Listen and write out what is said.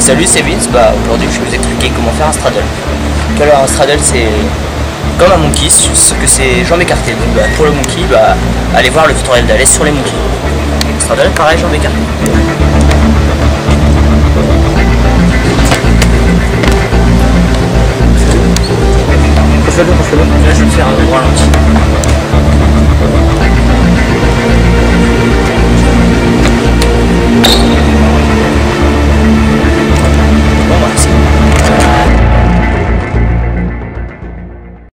Salut, c'est Vince. Aujourd'hui je vais vous expliquer comment faire un straddle. Alors un straddle c'est comme un monkey, sauf que c'est jambes écartées. Donc pour le monkey, allez voir le tutoriel d'Alès sur les monkeys. Straddle pareil, jambes écartées. Là je vais le faire un peu ralenti.